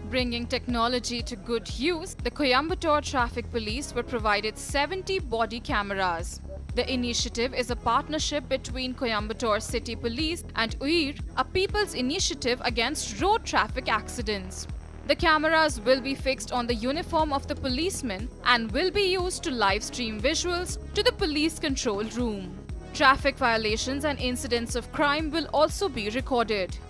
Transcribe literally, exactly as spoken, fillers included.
Bringing technology to good use, the Coimbatore Traffic Police were provided seventy body cameras. The initiative is a partnership between Coimbatore City Police and Uyir, a people's initiative against road traffic accidents. The cameras will be fixed on the uniform of the policemen and will be used to live stream visuals to the police control room. Traffic violations and incidents of crime will also be recorded.